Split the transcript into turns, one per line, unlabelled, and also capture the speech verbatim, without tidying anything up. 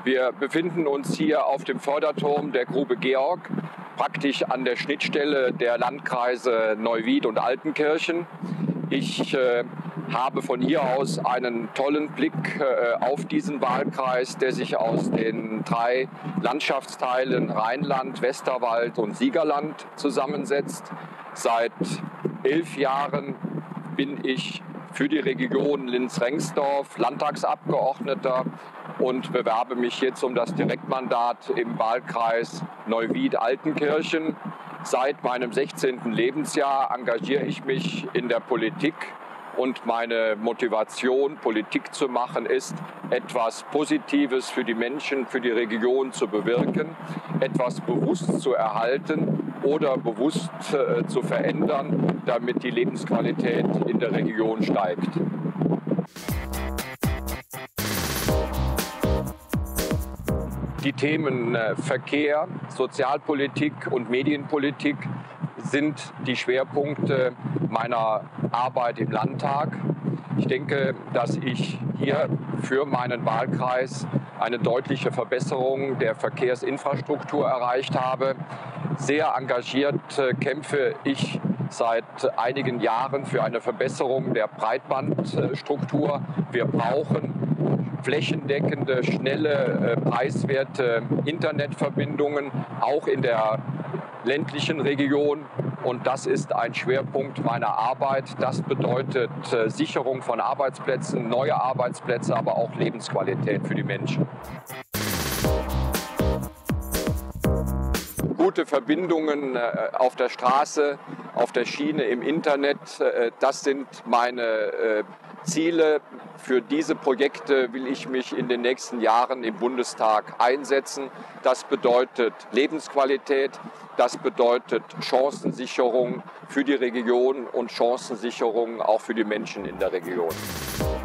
Wir befinden uns hier auf dem Förderturm der Grube Georg, praktisch an der Schnittstelle der Landkreise Neuwied und Altenkirchen. Ich äh, habe von hier aus einen tollen Blick äh, auf diesen Wahlkreis, der sich aus den drei Landschaftsteilen Rheinland, Westerwald und Siegerland zusammensetzt. Seit elf Jahren bin ich für die Region Linz-Rengsdorf Landtagsabgeordneter und bewerbe mich jetzt um das Direktmandat im Wahlkreis Neuwied-Altenkirchen. Seit meinem sechzehnten Lebensjahr engagiere ich mich in der Politik und meine Motivation, Politik zu machen, ist, etwas Positives für die Menschen, für die Region zu bewirken, etwas bewusst zu erhalten oder bewusst äh, zu verändern, damit die Lebensqualität in der Region steigt. Die Themen äh, Verkehr, Sozialpolitik und Medienpolitik sind die Schwerpunkte meiner Arbeit im Landtag. Ich denke, dass ich hier für meinen Wahlkreis eine deutliche Verbesserung der Verkehrsinfrastruktur erreicht habe. Sehr engagiert kämpfe ich seit einigen Jahren für eine Verbesserung der Breitbandstruktur. Wir brauchen flächendeckende, schnelle, preiswerte Internetverbindungen, auch in der ländlichen Region. Und das ist ein Schwerpunkt meiner Arbeit. Das bedeutet äh, Sicherung von Arbeitsplätzen, neue Arbeitsplätze, aber auch Lebensqualität für die Menschen. Gute Verbindungen äh, auf der Straße, auf der Schiene, im Internet, äh, das sind meine äh, Ziele. Für diese Projekte will ich mich in den nächsten Jahren im Bundestag einsetzen. Das bedeutet Lebensqualität, das bedeutet Chancensicherung für die Region und Chancensicherung auch für die Menschen in der Region.